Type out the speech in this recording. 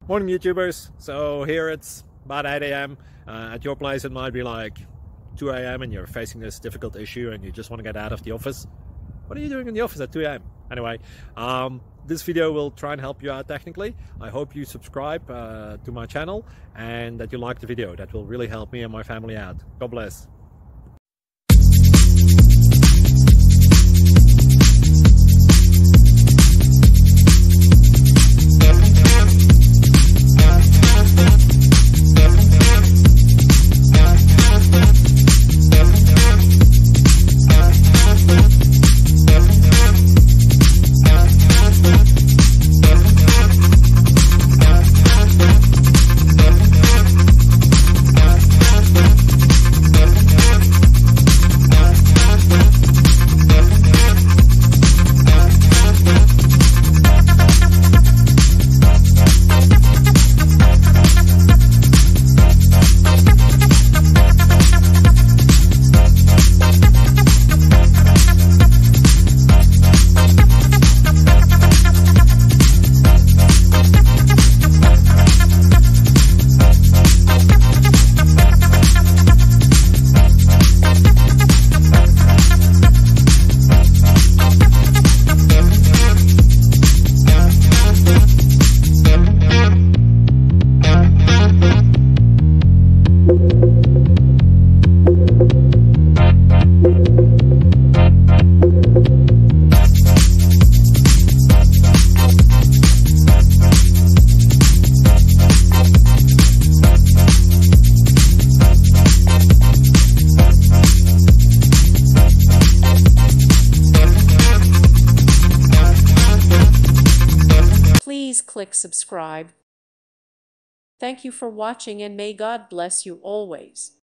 Morning YouTubers. So here it's about 8 a.m. At your place it might be like 2 a.m. and you're facing this difficult issue and you just want to get out of the office. What are you doing in the office at 2 a.m.? Anyway, this video will try and help you out technically. I hope you subscribe to my channel and that you like the video. That will really help me and my family out. God bless. Please click subscribe. Thank you for watching and may God bless you always.